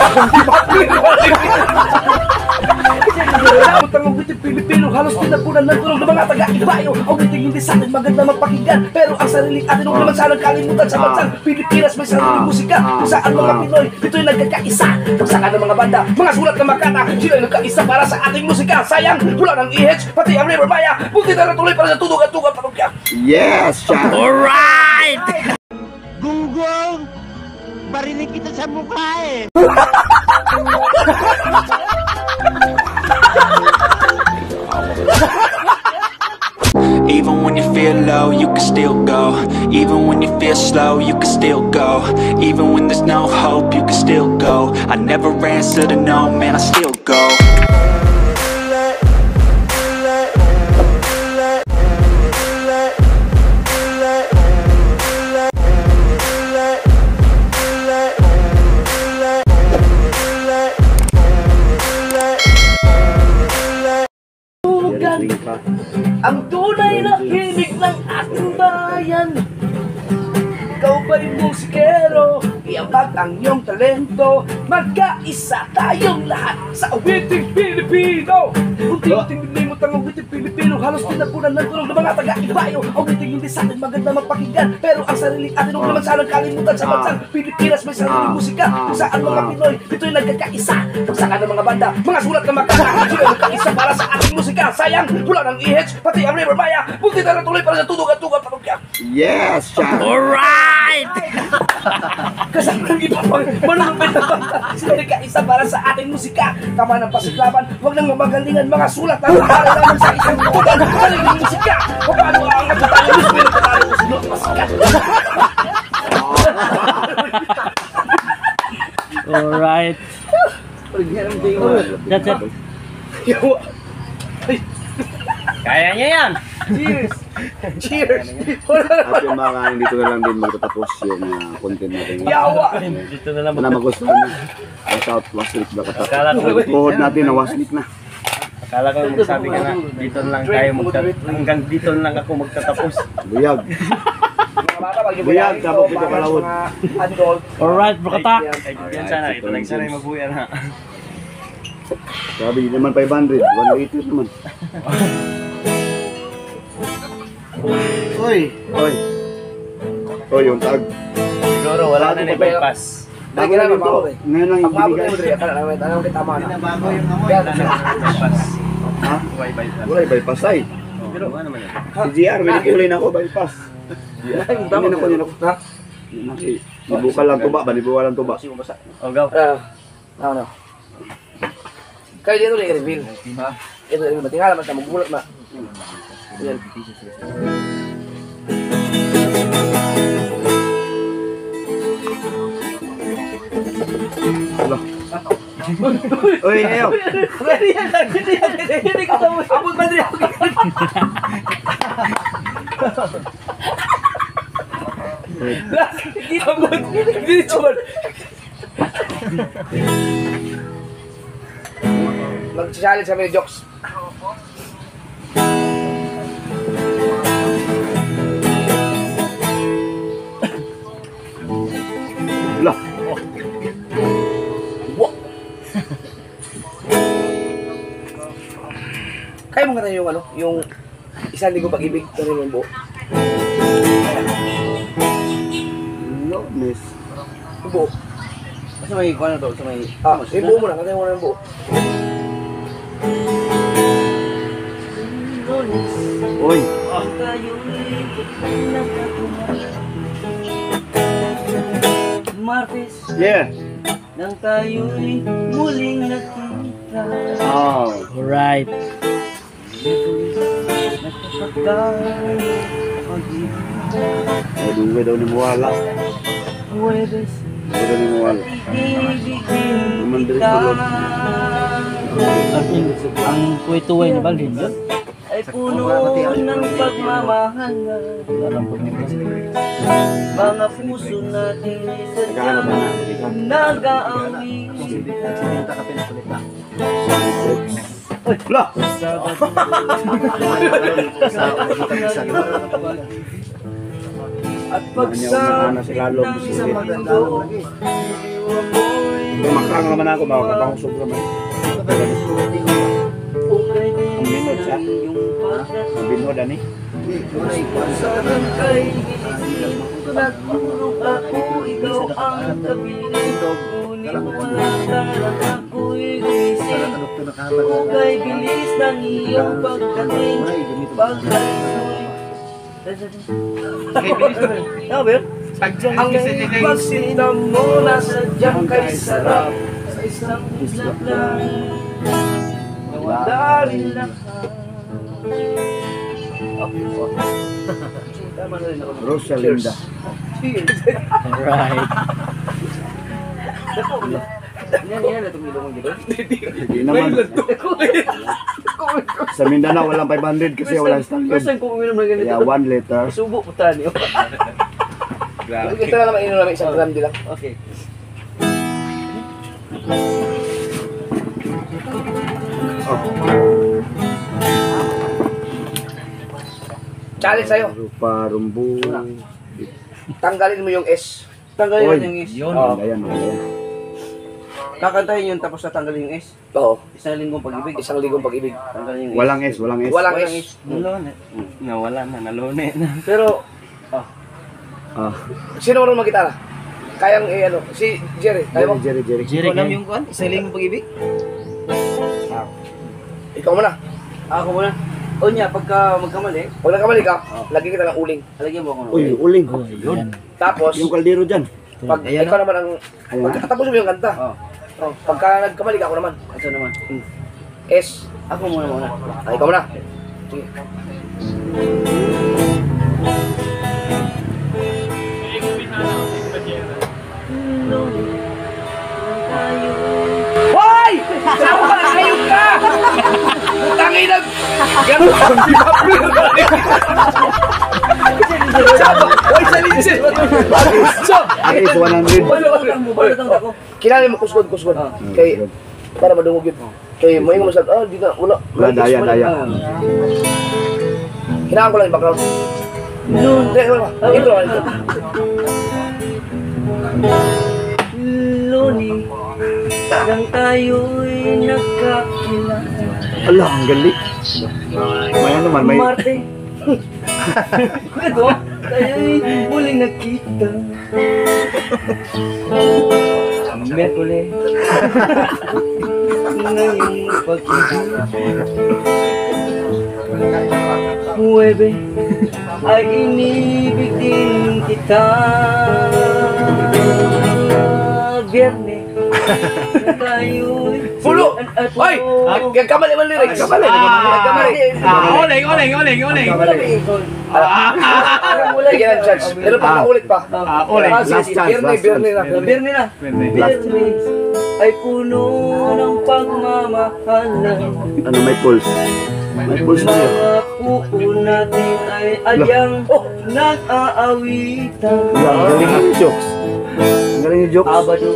Utang ang witty Pilipino, halos tinapunan ng tulong ng mga taga-ibayo. Ang witty hindi sa atin maganda mapakinggan, pero ang sariling atin huwag naman sanang kalimutan. Sa bansang Pilipinas may sariling musika, kung saan mga Pinoy dito'y nagkakaisa. Pagsaka ng mga banda, mga sulat ng Makata, sila'y nagkaisa para sa ating musika. Sayang, wala ng EH, pati ang River Maya, buti na natuloy para sa tunog at tugang parokya. Yes, Chad. Alright! Gunggong! Barinig kita sa mukha eh! Even when you feel low, you can still go. Even when you feel slow, you can still go. Even when there's no hope, you can still go. I never answer to no, man, I still go. Ang tunay na himig ng ating bayan. Ikaw ba'y musikero? Iambag ang iyong talento. Magkaisa tayong lahat sa awiting Pilipino. Unti-unting nilimot ang awiting Pilipino, halos tinapunan ng tulong ng mga taga-ibayo. Awiting hindi sa atin maganda mapakinggan, pero ang sariling atin huwag naman sanang kalimutan. Sa bansang Pilipinas may sariling musika, kung saan mga Pinoy dito'y nagkakaisa. Pagsaka ng mga banda, mga sulat ng Makata, sila'y nagkaisa para sa ating musika. Sayang, wala ng EH, pati ang River Maya, buti na natuloy para sa tunog at tugang parokya. Yes, Chad. Alright! Kasama ng iba pang manunupit na banda, sila'y nagkaisa para sa ating musika. Tama ng pasiklaban, huwag nang mamagalingan, mga sulat na para lamang sa isang tugan. Sariling musika, paano ang natatalo mo sa pinagtatalo mo sinot masikat. Alright. That's it. Kaya niya yan. Cheers! Cheers! At yung mga kanin dito na lang din magtatapos yung content natin. Yawa! Dito na lang Sana magustuhan nyo. Ang South Waslik ba Akala ko- katapos? Tuhod natin na Waslik na. Akala ko magsabi ka na, dito na lang tayo hanggang dito na lang ako magtatapos. Buyag. Mga bata, pag yung Buyag, ito, tapos dito para sa kalawod. mga adult. Alright, bro katak. Yan sana, ito lang sana yung mabuyan ha. Sabi naman 500, 180 naman. Uy! Oy. Oy, yung tag. Siguro wala na na bypass. Lagi na mabaho eh. Ngayon lang Pag mabot ibinigay. mo dre, akala namin, tanong kita tama na. Bago yung amoy. Yan, Wala na bypass. Ha? Why bypass? Wala, bypass ay. Pero ano naman yun? Si GR, binigulin ako, bypass. Hindi na ko yun ako. Ha? Nibukal lang tuba ba? Nibuka lang tuba. Oh, go. Ano? Kaya dito ulit i-reveal. Ha? Ito rin, matingala mas na magbulat ma. Yan. Wala. Uy, ayaw. Pwede yan, hindi ko tamo. Abot ba dre ako? Hindi abot. Hindi chumad. Mag-challenge kami ng jokes. Wala. Kaya mo nga yung ano, yung isang linggo pag-ibig na rin yung buo. No, miss. Yung buo. Kasi may ano to, may... Yung buo mo na, kasi mo na yung buo. Uy. Martes, Yeah. nang tayo'y muling nakita. Oh. Alright. Oh, dungay daw ni Muwala. Huwebes, Dungay daw ni Muwala. Naman din sa loob. ang puwituway ni Balvin yun? Ay puno ng pagmamahal. Mga puso natin ay Naghahanap na na. nag-aaway. Wala. At Ano niya unahan na si Lalo. sa mundo, ako'y Makang naman ako, makakapangusog naman. Okay, Ang binod siya. yung pagdating. Ang binod, ani? Tunay pa sa barangay, nagpuro ako, ikaw ang kapiling. Ngunit wala ka lang ako'y gising. Kay bilis ng iyong pagdating. Ang pagsinta mo na sadyang kay sarap sa isang islap lang. Nawala rin lahat. Tama na rin ako. Rosalinda. Cheers. Right. Yan, tumilong mo dito. Hindi naman. Sa Mindanao, walang 500 kasi walang First standard. time ko uminom ng ganito. Kaya 1 liter. Subo po tayo. Grabe. Ito na naman inom namin isang gram lang. Okay. Challenge sa'yo. Rupa, rumbu. Tanggalin mo yung S. Tanggalin Oy. natin yung S. Ayan, ayan. Kakantahin yun tapos tatanggalin yung S. Oo. Isang linggong pag-ibig. Isang ligong pag-ibig. Tanggalin yung S. Walang S, walang S. Walang Walang S. Nalone. Nawala na, nalone na. Pero, Ah, Sino marunong mag-gitara? Kayang ano, si Jerry. Kaya mo? Jerry. Jerry, alam yung kuhan? Isang linggong pag-ibig? Ikaw muna. Ako muna. O niya, pagka magkamali, Pag nagkamali ka, lagyan kita ng uling. alagyan mo ako ng Uy, uling. Tapos, Yung kaldero dyan. pag ikaw naman ang... Ayan. Pagkatapos mo yung kanta. Oh, Oh, pagka nagkamali ka, ako naman. ito naman. S. Ako muna. Ikaw muna. Sige. Hoy! Saan ka nagkayog ka? Putangin na! Ganun ka! Hoy, salinsin! So, Ay, is 100. Balatang ako. kilala mo kusgod. Kay, para madungog yun. Kay, may nga masag, di na, wala. Wala, daya. Hinaan ko lang yung background. Hindi, wala. Intro. Loni, nang tayo'y nagkakilala. Ala, ang galing. May ano naman, may... Marte. Ito, tayo'y muling nakita. Merkule. Ngayong pag-ibig. Huwebe ay inibig din kita. Biyernes na tayo'y Pulo! Hoy! Nagkamali man lyrics. Nagkamali. Oling. Bigyan ng chance. Pero pa ulit pa. Oling. Last chance, last Birni na. Biyernes na. Biyernes ay puno ng pagmamahalan. Ano, may pulse. May pulse na yun. Mga puo natin ay adyang nag-aawitan. Ala, ang galing yung jokes. Ang galing yung jokes. Abado.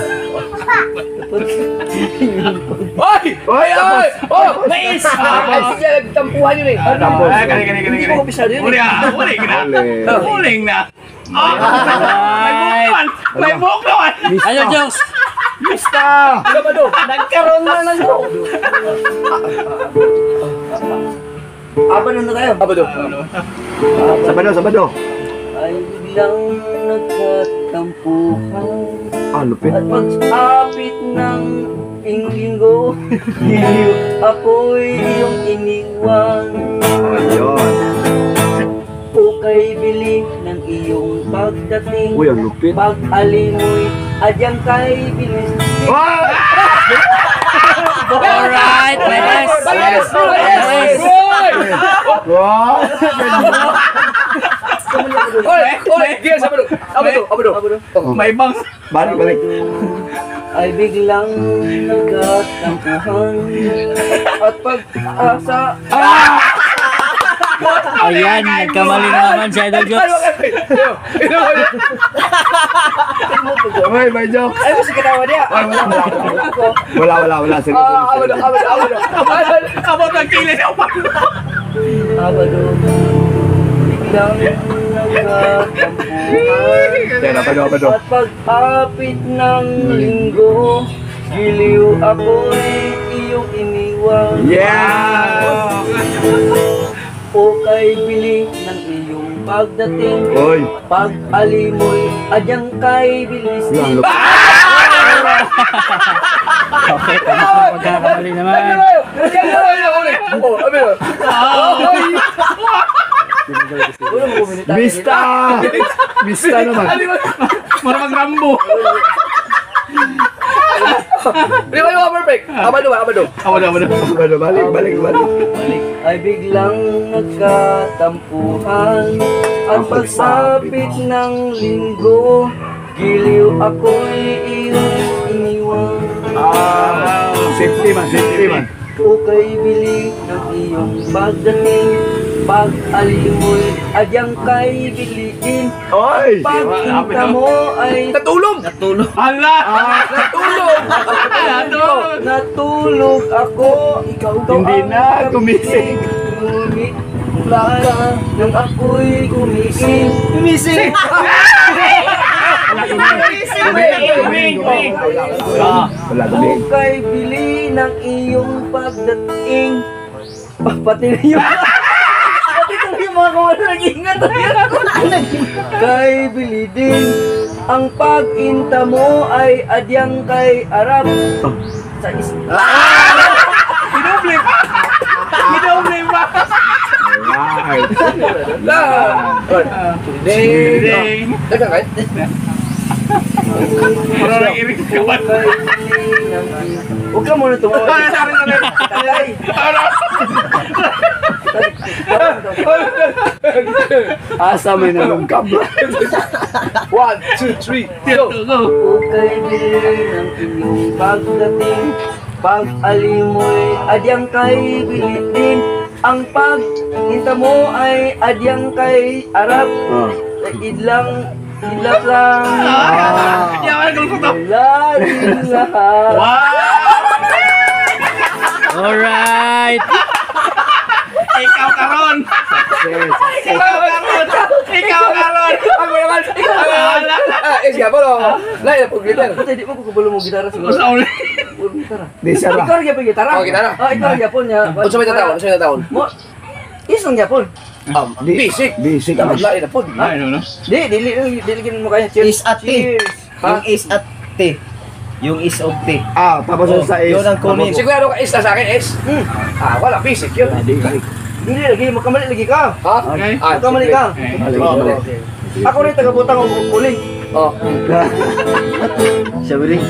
Hoy! Oh! Mais! Sige, nagtampuhan yun eh. Tapos. Hindi ko kabisado yun. Uling na. May buhok naman. Ano, Jones? Mista! Sabado! Nagkaroon na ng buhok. Abado na tayo. Sabado. Ay biglang nagkatampuhan. Ah, lupit. At pag-apit ng linggo, ako'y iyong iniwan. Ayun. Ukay bili ng iyong pagdating. Uy, ang lupit. Pag-alin mo'y adyang kay bilis. Alright, Yes! Wow! Hoy! Diyan, sabado! Abado! May bangs. Balik. Ay biglang nagkatampuhan. At pag-asa. Ayan, nagkamali na naman si Idol Jokes. Uy, may jokes. Ay, mas katawa niya. Wala. Seryoso. Abado! Abot ang kilis. Abado. Biglang nagkatampuhan. Yan, apa do? At pag-apit ng linggo, giliw ako'y iyong iniwan. Yeah! O kay biling ng iyong pagdating, Oy! pag-alimoy, adyang kay bilis din. Okay, tama pagkakamali naman. Mista! Mista naman. Marang Rambo. Di ba yung perfect? Abado. Balik. Ay biglang nagkatampuhan, at pagsapit ng linggo, giliw ako'y iyong iniwan. Safety man. O kay biling ng iyong pagdating, pag-alimoy, adyang kay biliin. Oy! Pag-inta mo ay Natulog! Hala! natulog ako, ikaw to Hindi ang na, gumising. Ngunit baka nang ako'y gumising. Wala O kay bili ng iyong pagdating. Pati na yung pati na yung mga kawan nag-ingat. Kay bili din ang pag-inta mo ay adyang kay Arab. Sa Ginoble pa! Alright. Ding! Dagang kahit? Marang iring ka ba? kay bili ng iyong... Huwag ka muna tumawa. Asa may nalungkab. 1, 2, 3, go! O kay bili ng iyong pagdating, pag-alimoy, adyang kay bilitin. Ang pag-inta mo ay adyang kay Arab. Idlap lang. Hindi ako naguluto. Laging lahat. Alright! Ikaw karon! Ikaw karon! Ako naman! Siya po no? Lain na po glitter. Ba't hindi mo kukubulo mo gitara siguro? Sa uli. Puro gitara. Di siya Ikaw ba? rin yapon gitara? Oh, gitara. Ikaw rin yapon niya. Unsa may tataon? Mo, isang yapon. Basic. Basic. Dapat lain na po. Ay, no? Dili mo kaya. Cheers. Is at T. Cheers. Yung is at T. Yung is of T. Tapos yun sa is. Yun ang kunin. Sigurado ka is na sa akin, is? Wala, basic yun. Dili lagi, magkamali lagi ka. Ha? Okay. Magkamali ka. Ako rin taga-butang ang kuling. Oh. Siya rin.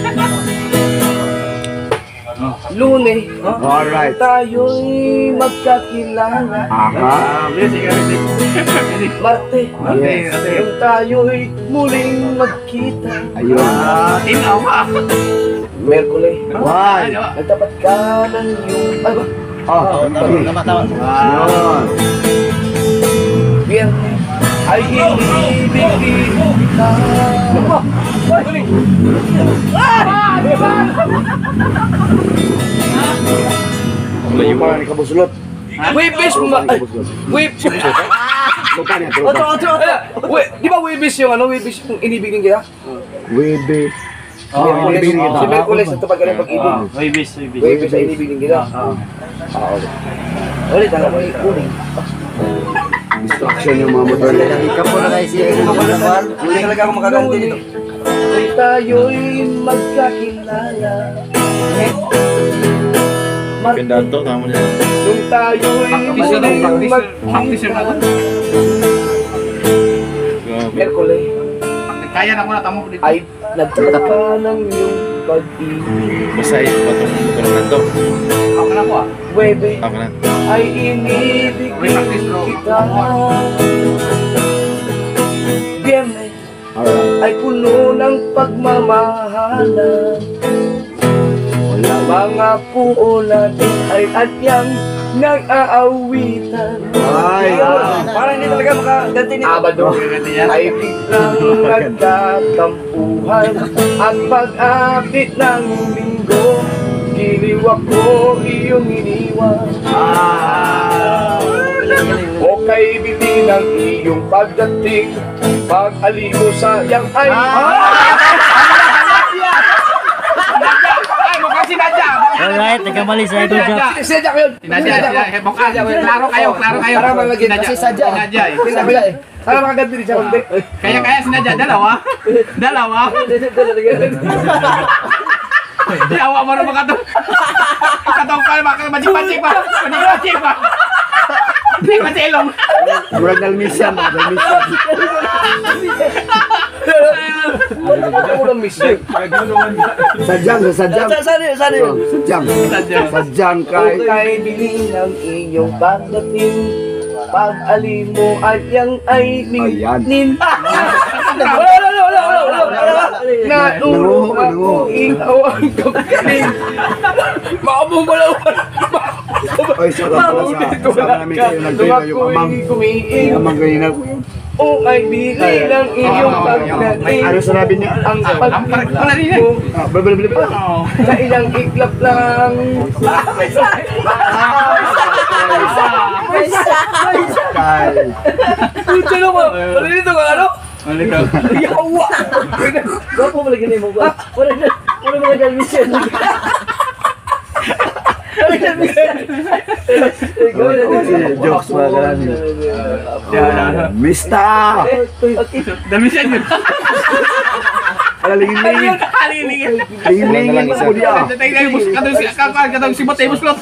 Lune, Alright. tayo'y magkakilala. Aha. Marte, Yes. yung tayo'y muling magkita. Ayun. Tinaw ka! Merkules, Why? nagtapat ka ng iyong... Ano ba? Tama. Yun. Biyernes, ay inibigin kita. Ano ba? Yung parang ni Kabusulot. Webis mo ay, Lupa niya, Otro. Di ba Webis yung ano? Webis yung inibigin kita? Webe. Merkules, si Merkules ang tapag ka ng pag-ibig. Webis. Webis ay inibigin kita. Okay. Ulit, ang ako ikunin. Distraction yung mga motor. Ikaw po na kayo siya. Hindi talaga ako makaganti dito. Ay tayo'y magkakilala. Pindato, tama niya. Nung tayo'y muling magkita. Merkules, Kaya na ko na tamo dito. ay nagtatapa ng iyong pag-ibig. Basta patong motor na to. Ako na po ah. Webe, Ako na. ay inibigin kita. Biyernes, Alright. ay puno ng pagmamahalan. Mga puo natin ay atyang nag-aawitan. Ay. Parang hindi talaga makaganti nito. Abado ay biglang nagtatampuhan. At pag-apit ng linggo, giliw ako iyong iniwan. Okay, bili ng iyong pagdating. Pag-ali mo sayang ay... Ay, mukhang si Nadja! Alright, nagkamali sa Idol Jack. Sinadya ko yun! Nadja, mukhang klaro kayo. Para malagyan kasi sadya. Nadja eh. Sinadya eh. Para makaganti rin siya konti. Kaya si Nadja, dalawa. Yawa mo rin mga ito. Katong pa, majik-majik pa. Majik-majik pa. Hindi masilong. Murag dalmisyan. Ano mo ng mistake? Sadyang. Saan yun? Sadyang kay. Kay bili ng iyong pagdating. Pag-ali mo ay yang ay mingnin. Wala. Naulong ako, ikaw ang kapiling. Makamumalawan. Oy, shout out pala sa namin kayo nagkayo yung amang. Amang kayo na. O ay bili ng iyong pagdating. Ano sinabi niya? Ang pag-ali mo sa ilang iklap lang. Kay. Pucha naman! Ano dito ka ano? Yawa! Gwapo mo lagi na mo ba? Wala mga dalmisyon. Jokes mga karami. Mista! Damisan yun. Lingin-lingin. Lingin-lingin po niya. Katong si Matay Muslot.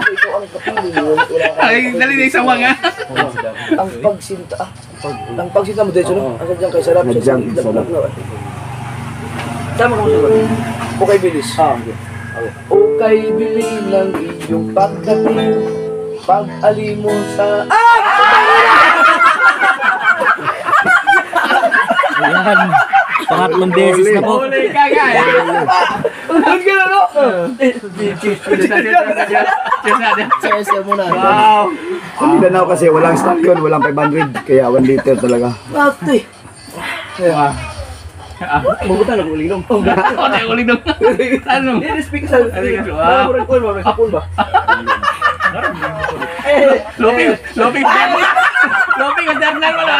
Ay, dali na isang mga. Ang pagsinta mo dito, no? Ang sadyang kay sarap. Sadyang sarap. Tama ko sa o kay bilis. O kay bili ng iyong pagdating. Pag-ali mo sa... Ayan. Pangatlong beses na po. Huli ka nga eh. Ang gano'n, no? Saya muna. Wow. Sa Mindanao kasi walang stock yun, walang 500. Kaya 1 liter talaga. Ate! Mabutan ako ulinom. O, tayo ulit doon. Ano? I-speak sa... Wow. Hapon ba? Loping. Loping, ang darnan mo na.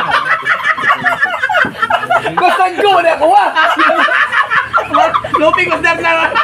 Bastang ko na ako, ha? Loping, ang darnan mo.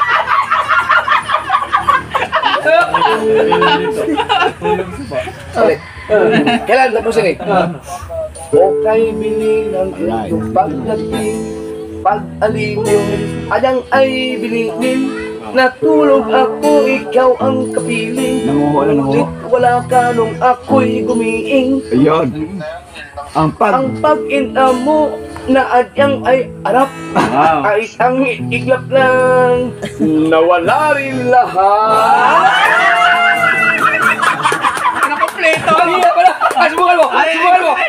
Ulit. Kailan tapusin eh? O kay bili ng iyong pagdating. Pag-ali mo, adang ay bilingin. Natulog ako, ikaw ang kapiling. Ngunit wala ka nung ako'y gumiing. Ayun. Ang pag-ina mo na adyang ay arap. Wow. Ay ang iglap lang. Nawala rin lahat. Nakompleto. Kanina pala. Subukan mo. Subukan mo.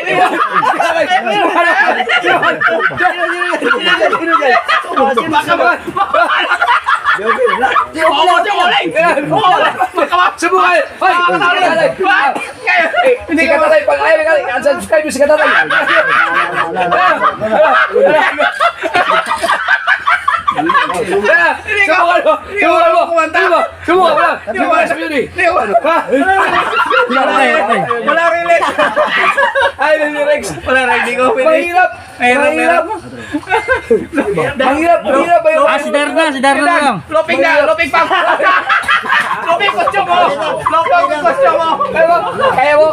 Subukan! Hindi ka tatay. Pag ayaw ka, unsubscribe mo si ka tatay. Subukan mo! Subukan mo lang! Subukan sa yun eh! Wala rin Lex. Ay, Rex! Wala rin, di ko pwede. Mahirap! Mahirap! Mahirap! Si Darna lang. Loping pa. Loping kostyo mo. Kaya mo?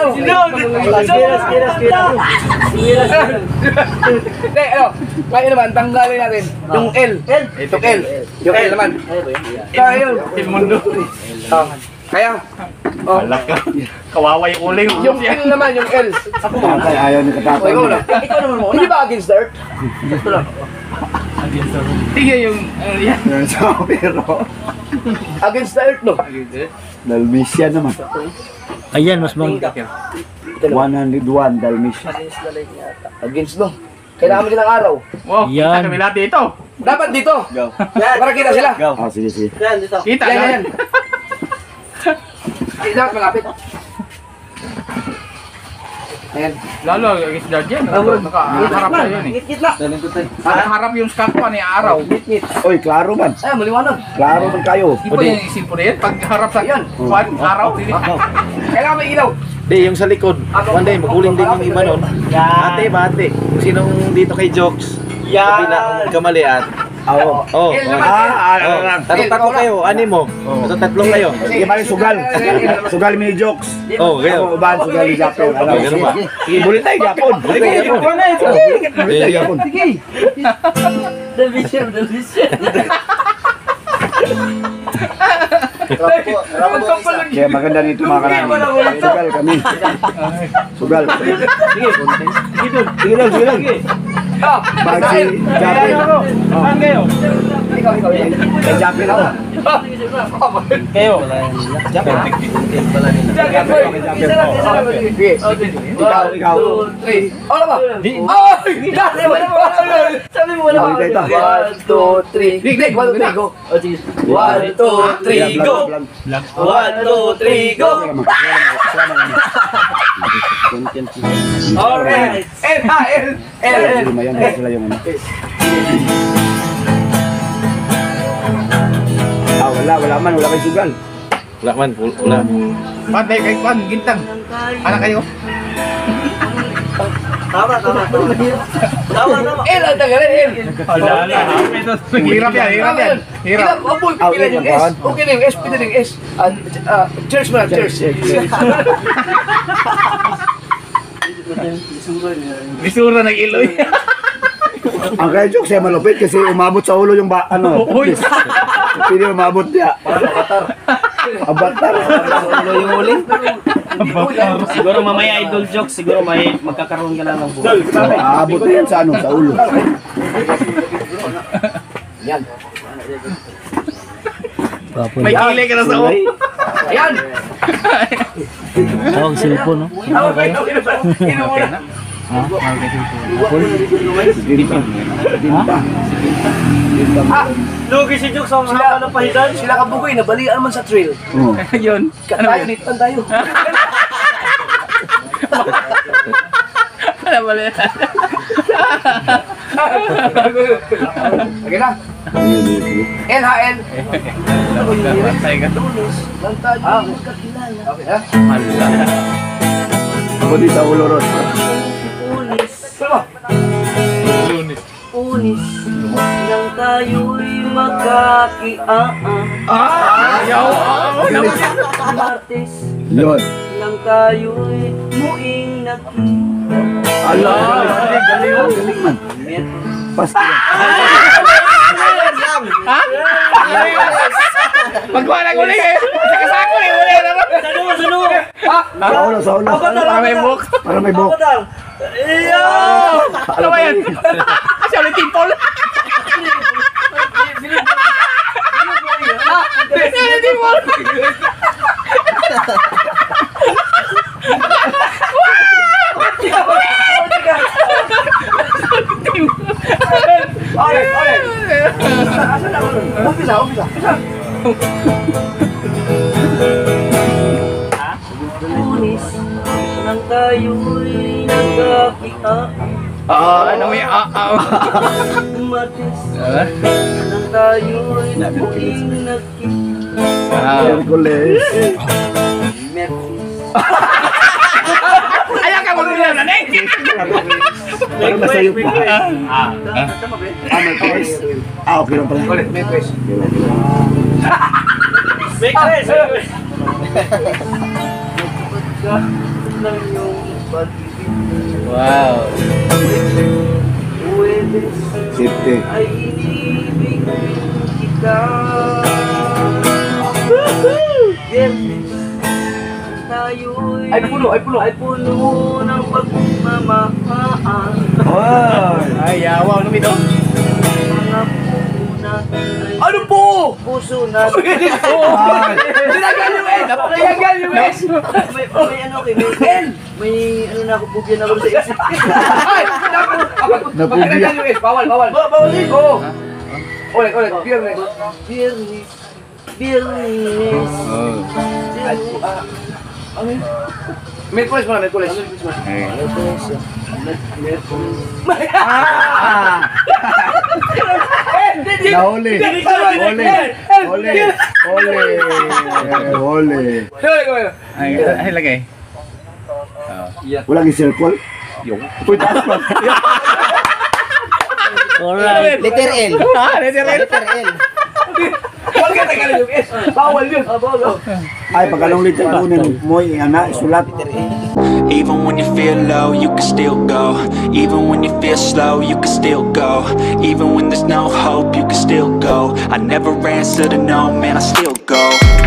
Hindi, ano? Kaya naman, tanggalin natin. Yung L. Itong L. Yung L naman. Kaya yun. Tilmundo. Kaya? Alak ka. Kawawa yung uling. Yung L naman, yung L. tatay ayaw ni katapay. Ikaw na. Hindi ba against the earth? Ito lang. Sige yung... yan. Yan sa pero. Against the earth, no? Dalmatian naman. Ayan, mas mang... 101 Dalmatian. Against, no? Kailangan mo din ng araw. Wow, Yan. kita kami lahat dito. Dapat dito. Para kita sila. Sige. Kita Yan. Ay, dapat malapit. Ayan. Lalo, against guard yan. Nakaharap na yun eh. Ngit-ngit na. Nakaharap yung skatwa ni Araw. Ngit-ngit. Oy, klaro man. Ay, maliwanag. Klaro man kayo. Di ba yung isin po na yan? Pag harap sa yan, Araw. Kailangan may ilaw. Di, yung sa likod. One day, maguling din yung iba nun. Ate, bate. Kung sinong dito kay Jokes. Kabila kung kamalian. Oo. Oh. Tatlo kayo, animo. Basta tatlo kayo. Sige, mali sugal. Sugal mini jokes. Oh, kayo. Ako uban sugal ni Japon. Alam mo, Ganun ba? sige, bulit tayo Japon. Bulit tayo Japon. Bulit tayo Japon. Sige. The vision. Kaya maganda nito mga karami. Sugal kami. Sugal. Sige lang. Bag si Japon. Saan kayo? Kay Japon ako. Kayo. Ikaw. Wala ba? Sabi mo wala. Bulit tayo ito. 1, 2, 3. Dig, 1, 2, 3, go. 1, 2, 3, go. 1, 2, 3, go. Alright. L. Lumayan sila yung ano. Wala kay sugal. Wala man, wala. Patay kay Kwan, Gintang. Anak kayo. Tama. L ang tagalin, L. Hirap yan. Hirap. Aboy, pipila yung S. Okay na yung S, pila yung S. Cheers mo na, cheers. Bisura ng iloy. Ang kaya jokes ay malupit kasi umabot sa ulo yung Pili umabot niya. Avatar. Ulo yung uli. Siguro mamaya idol joke, siguro may magkakaroon ka lang ng buhay. Aabot na yan sa ulo. Yan. May kilay ka na sa ulo. Ayan. Tawag cellphone, no? Lugi si Jukes ang haba ng pahidan. Sila kabugoy, nabalian man sa trail. Yun. Tayo, nitan tayo. Ano ba yan? Okay na. L ha, L. Patay ka. Lang tayo magkakilala. Okay ha? Abot din sa ulo ron. Unis nang tayo'y magkakiaan. Martes Yun. nang tayo'y muing nakita. Galing man. Pasti. Pagkuha ng uli eh. Sakasako na yung uli. Sa ulo. Para may book. Para may buhok. Ano ba yan? Siya ulit tipol. Siya ulit tipol. Umpisa. Unis nang tayo'y nagkakiaan. Ano may Martes nang tayo'y muing nakita. Hercules. Mertis Ayaw ka mo nila na Neng. Para masayop pa. Mercules. Okay lang pala. Ulit, may twist. ng iyong pag-ibig. Wow. Huwebes Safety. ay inibig kita. Biyernes tayo'y Ay, puno. puno ng pagmamahal. Ay, yawa. Ano ito? Mga puna ay Ano po? puso natin. Tinagal yung S! Tinagal yung S! May ano kay may ano na ako bugyan ako sa isip. Ay! Dapat! Napubya. Tinagal yung S! Bawal! Bawal din! Oo! Ulit! Biyernes! Biyernes. Merkules muna, Merkules. Nahuli. Huli. Huli. Ay, lagay. Walang i-circle. Uy, taas pa. Alright. Letter L. Letter L. Letter L. Huwag ka tagalog yung S. Bawal yun. Ay, pag anong liter kunin mo, isulat. Even when you feel low, you can still go. Even when you feel slow, you can still go. Even when there's no hope, you can still go. I never answer to no, man, I still go.